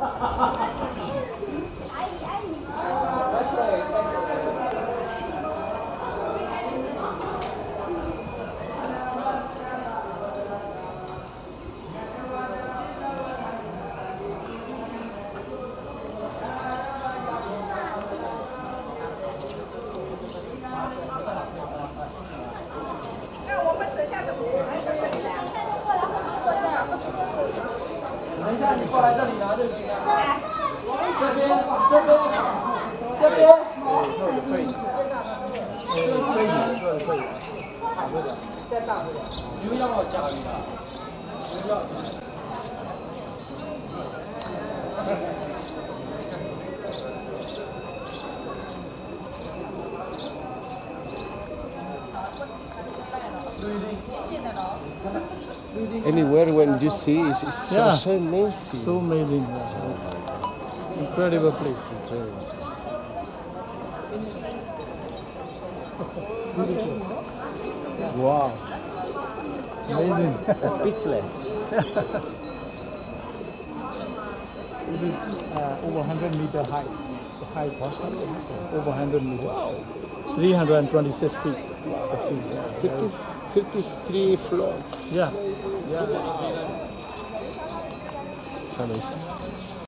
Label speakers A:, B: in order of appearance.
A: 等一下，你过来这里拿就行了。这边，这边。可以。可以。再大这个，你们要不要加鱼啊？不要。
B: Anywhere when you see it's so amazing.
C: So amazing. Yeah. Incredible place.
B: Wow.
C: Amazing.
B: Speechless.
C: This is over 100 meter high. The height over 100 meters. 326 feet.
B: 53 floors.
C: Yeah.
B: It's amazing.